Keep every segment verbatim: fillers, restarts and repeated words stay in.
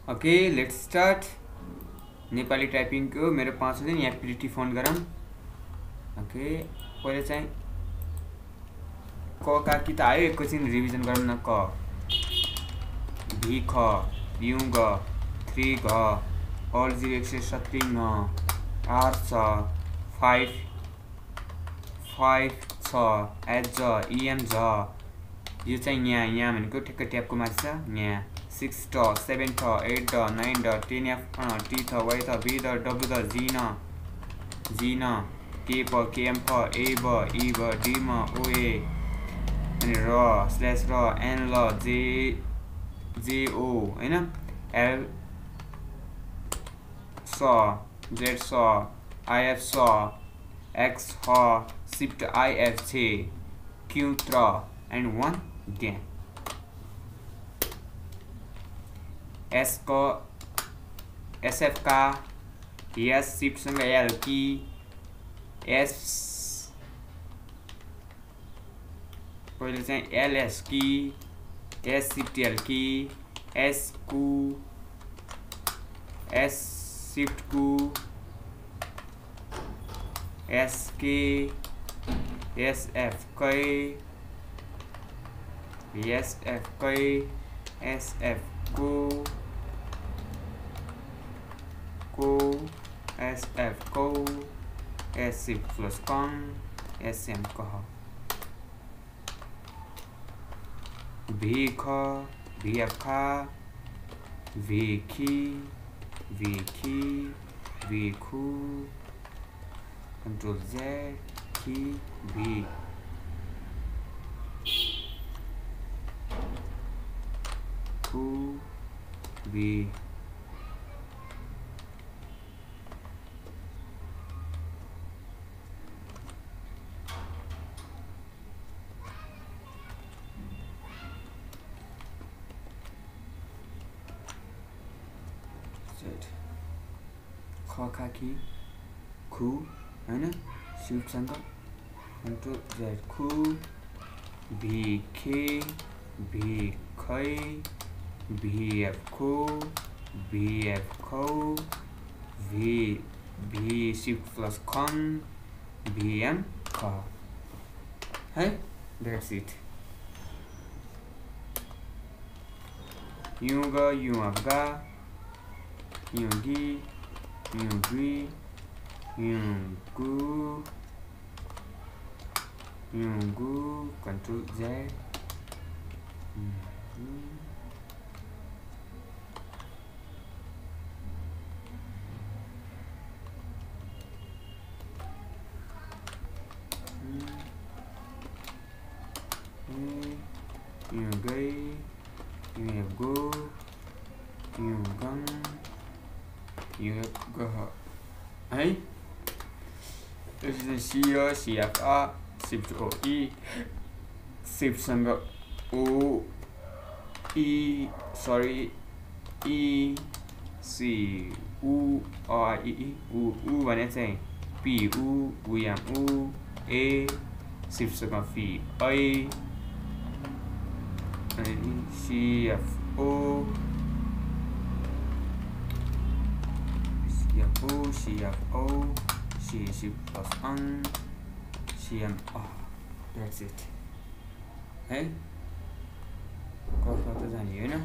okay let's start Nepali typing को मेरो पाँच दिन यहाँ प्रिटी फोन गरौँ ओके पहिले चाहिँ क का कि त आयो एकैछिन रिभिजन गरौँ न क भी ख यु ग थ्री घ अल जीरो एक सय सत्तरी ङ आर छ फाइभ फाइभ छ एच ज इएम झ यो चाहिँ यहाँ यहाँ भनेको ठ्याक्कै ट्याबको माथि छ यहाँ सिक्स ट सेभेन ठ एट ड नाइन ड टेन एफ टी थ वाइ थ बी द डब्लु द जी न जी न के प केएम फ ए ब ई ब डी म ओ ए अनि र स्ल्यास र एन ल जे जे ओ हैन एल स जेड स आई एफ स एक्स ह शिफ्ट आई एफ छे क्यू त्र एन्ड वान ग्याङ एस को एसएफ का एस शिफ्ट सँग एल की एस पहिले चाहिँ एलएस की एस शिफ्ट एल की एस कु एस शिफ्ट कु एस के एस एफ कै एस एफ कै एस एफ को को एस एफ को एस शिफ्ट प्लस कम एस एम कह भी ख भी एफ खा भी खी भी खी भी खू कंट्रोल जेड खी भी खू भी ख खा की खु हैन शिफ्ट सँग कंट्रोल जेड खु भी खे भी खै भी एफ खो भी एफ खौ भी भी शिफ्ट प्लस खन भी एम ख है दैट्स इट यु ग यु अफ गा यु गी यु गी यु गु यु गु control Z you gay you have go you gum you have go hey this is C O C F A shift O E shift सँग O E sorry E C U R E E U U भने चाहिँ P U U M U A shift सँग F I C F O C F O C F O C shift plus on C M O that's it है कफा त जाने हैन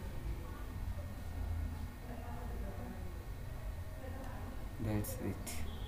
that's it